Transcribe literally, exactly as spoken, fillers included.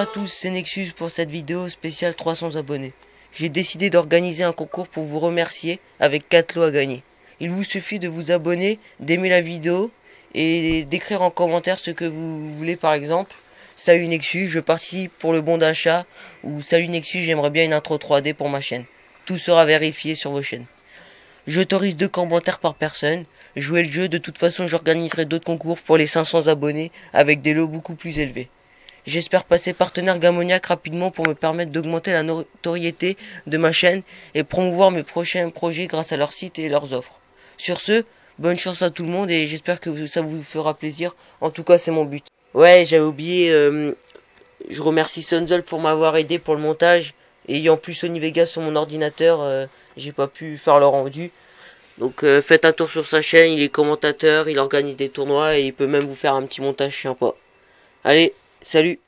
à tous, c'est Nexus pour cette vidéo spéciale trois cents abonnés. J'ai décidé d'organiser un concours pour vous remercier avec quatre lots à gagner. Il vous suffit de vous abonner, d'aimer la vidéo et d'écrire en commentaire ce que vous voulez, par exemple. Salut Nexus, je participe pour le bon d'achat, ou salut Nexus, j'aimerais bien une intro trois D pour ma chaîne. Tout sera vérifié sur vos chaînes. J'autorise deux commentaires par personne. Jouez le jeu, de toute façon j'organiserai d'autres concours pour les cinq cents abonnés avec des lots beaucoup plus élevés. J'espère passer partenaire Gamoniac rapidement pour me permettre d'augmenter la notoriété de ma chaîne et promouvoir mes prochains projets grâce à leur site et leurs offres. Sur ce, bonne chance à tout le monde et j'espère que ça vous fera plaisir. En tout cas, c'est mon but. Ouais, j'avais oublié, euh, je remercie Sunzel pour m'avoir aidé pour le montage. Ayant plus Sony Vegas sur mon ordinateur, euh, j'ai pas pu faire le rendu. Donc euh, faites un tour sur sa chaîne, il est commentateur, il organise des tournois et il peut même vous faire un petit montage sympa. Allez, salut!